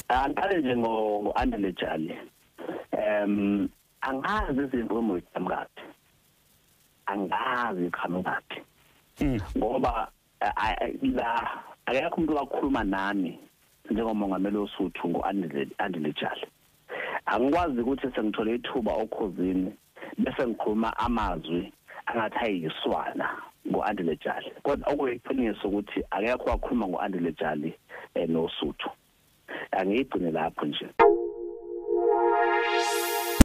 Angale nje ngo-Andile Jali. Angazi izinqumo iqhamukathi. Angazi iqhamukathi. Ngoba la akekho umuntu okhuluma nami njengomongameli oSuthu ngo-Andile Jali. Angikwazi ukuthi sengithole ithuba Ukhozini bese ngikhuluma amazwi angathi ayiswana ngo-Andile Jali. Kodwa okuyiqiniso ukuthi akekho wakhuluma ngo-Andile Jali noSuthu. Angiyigcine lapho nje.